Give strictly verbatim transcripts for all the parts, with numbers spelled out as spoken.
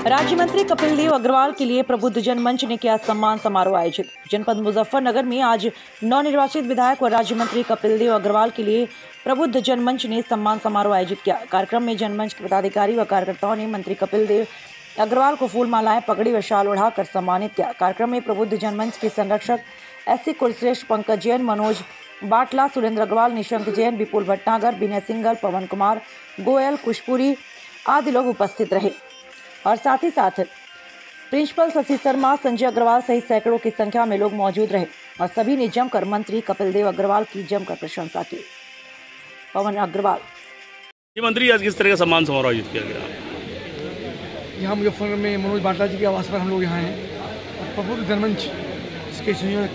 राज्य मंत्री कपिल देव अग्रवाल के लिए प्रबुद्ध जनमंच ने किया सम्मान समारोह आयोजित। जनपद मुजफ्फरनगर में आज नवनिर्वाचित विधायक व राज्य मंत्री कपिल देव अग्रवाल के लिए प्रबुद्ध जनमंच ने सम्मान समारोह आयोजित किया। कार्यक्रम में जनमंच के पदाधिकारी व कार्यकर्ताओं ने मंत्री कपिल देव अग्रवाल को फूल मालाएं, पगड़ी व शाल उड़ाकर सम्मानित किया। कार्यक्रम में प्रबुद्ध जनमंच के संरक्षक एस सी कुलश्रेष्ठ पंकज जैन, मनोज बाटला, सुरेंद्र अग्रवाल, निशंक जैन, विपुल भटनागर, विनय सिंघल, पवन कुमार गोयल, खुशपुरी आदि लोग उपस्थित रहे और साथ ही साथ प्रिंसिपल शशि शर्मा, संजय अग्रवाल सहित सैकड़ों की संख्या में लोग मौजूद रहे और सभी ने जमकर मंत्री कपिल देव अग्रवाल की जमकर प्रशंसा की। पवन अग्रवाल ये मंत्री आज किस तरह का सम्मान समारोह आयोजित किया गया? यहाँ मुजफ्फरनगर में मनोज बाटला जी के आवास पर हम लोग यहाँ हैं और प्रबुद्ध जनमंच इसके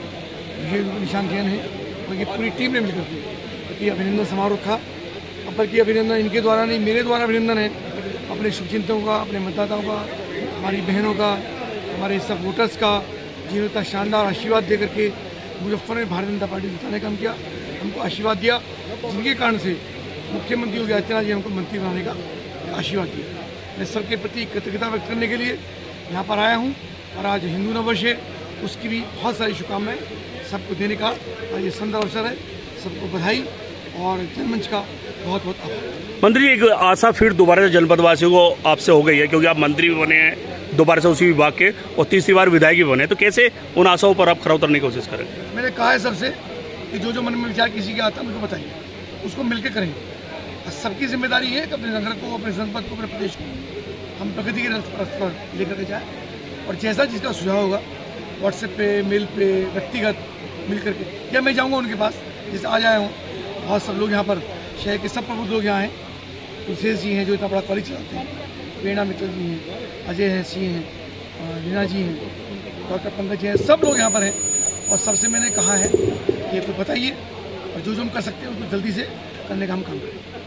संयोजक निशांत जैन हैं और ये पूरी टीम ने मिलकर के अभिनंदन समारोह था। अब बल्कि अभिनंदन इनके द्वारा नहीं, मेरे द्वारा अभिनंदन है अपने शुभचिंतकों का, अपने मतदाताओं का, हमारी बहनों का, हमारे सब वोटर्स का, जिन्होंने इतना शानदार आशीर्वाद दे करके मुजफ्फर में भारतीय जनता पार्टी जिताने का काम किया, हमको आशीर्वाद दिया, जिनके कारण से मुख्यमंत्री योगी आदित्यनाथ जी हमको मंत्री बनाने का आशीर्वाद दिया। मैं सबके प्रति कृतज्ञता व्यक्त करने के लिए यहाँ पर आया हूँ और आज हिंदू नववर्ष है, उसकी भी बहुत सारी शुभकामनाएं सबको देने का आज ये सुंदर अवसर है। सबको बधाई और जनमंच का बहुत बहुत आभार। मंत्री, एक आशा फिर दोबारा से जनपद वासियों को आपसे हो गई है, क्योंकि आप मंत्री भी बने हैं दोबारा से उसी विभाग के और तीसरी बार विधायक भी बने, तो कैसे उन आशाओं पर आप खरा उतरने की कोशिश करें? मैंने कहा है सबसे कि जो जो मन में विचार किसी का आता है मुझको बताइए, उसको मिलकर करेंगे। सबकी जिम्मेदारी है कि अपने नगर को, अपने जनपद को, अपने प्रदेश को हम प्रगति के रथ पर लेकर के जाए और जैसा जिसका सुझाव होगा व्हाट्सएप पे, मेल पे, व्यक्तिगत मिल करके, या मैं जाऊँगा उनके पास, जैसे आज आया हूँ। बहुत सब लोग यहाँ पर शहर के सब प्रबुद्ध लोग यहाँ हैं। तुलसेश जी हैं जो इतना बड़ा कॉलेज चलाते हैं, प्रेरणा मित्तल जी हैं, अजय हैं, सिंह हैं, लीना जी हैं, डॉक्टर पंकज जी हैं, सब लोग यहाँ पर हैं और सबसे मैंने कहा है कि कुछ बताइए और जो जो हम कर सकते हैं उसको जल्दी से करने का हम काम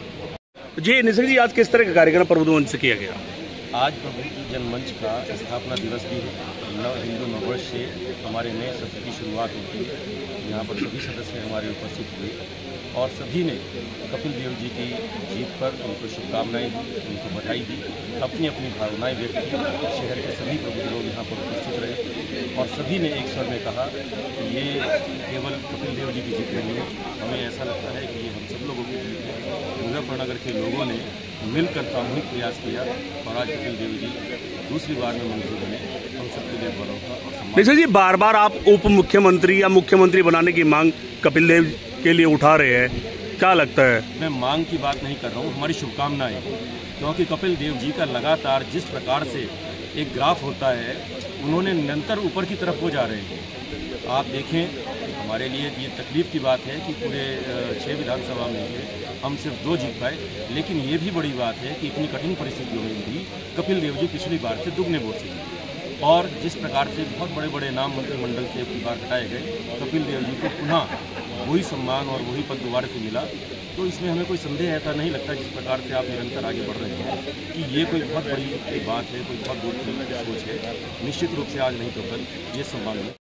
करें। जी निशंक जी, आज किस तरह का कार्यक्रम प्रबुद्ध मंच से किया गया? आज प्रबुद्ध जनमंच का स्थापना दिवस भी है। हिंदू नववर्ष से हमारे नए सत्र की शुरुआत होती है। यहाँ पर सभी सदस्य हमारे उपस्थित हुए और सभी ने कपिल देव जी की जीत पर उनको शुभकामनाएं दी, उनको बधाई दी, अपनी अपनी भावनाएं व्यक्त की। शहर के सभी प्रबुद्ध लोग यहाँ पर उपस्थित रहे और सभी ने एक स्वर में कहा कि ये केवल कपिल देव जी की जीत नहीं है, हमें ऐसा लगता है कि ये हम सब लोगों की जीत है। मुजफ्फरनगर के लोगों ने मिलकर सामूहिक प्रयास किया और आज कपिल देव जी दूसरी बार में मंत्री बने। हम सबके लिए गौरव का और सम्मान। निशंक जी, बार बार आप उप मुख्यमंत्री या मुख्यमंत्री बनाने की मांग कपिल देव के लिए उठा रहे हैं, क्या लगता है? मैं मांग की बात नहीं कर रहा हूँ, हमारी शुभकामनाएं, क्योंकि कपिल देव जी का लगातार जिस प्रकार से एक ग्राफ होता है, उन्होंने निरंतर ऊपर की तरफ हो जा रहे हैं। आप देखें, हमारे लिए ये तकलीफ की बात है कि पूरे छः विधानसभा में से हम सिर्फ दो जीत पाए, लेकिन ये भी बड़ी बात है कि इतनी कठिन परिस्थितियों में भी कपिल देव जी पिछली बार से दुगने वोट से जीते और जिस प्रकार से बहुत बड़े बड़े नाम मंत्रिमंडल से एक बार हटाए गए, कपिल देव जी को पुनः वही सम्मान और वही पद दोबारा से मिला। तो इसमें हमें कोई संदेह ऐसा नहीं लगता, जिस प्रकार से आप निरंतर आगे बढ़ रहे हैं, कि ये कोई बहुत बड़ी बात है, कोई बहुत बड़ी सोच है। निश्चित रूप से आज नहीं तो कल ये सम्मान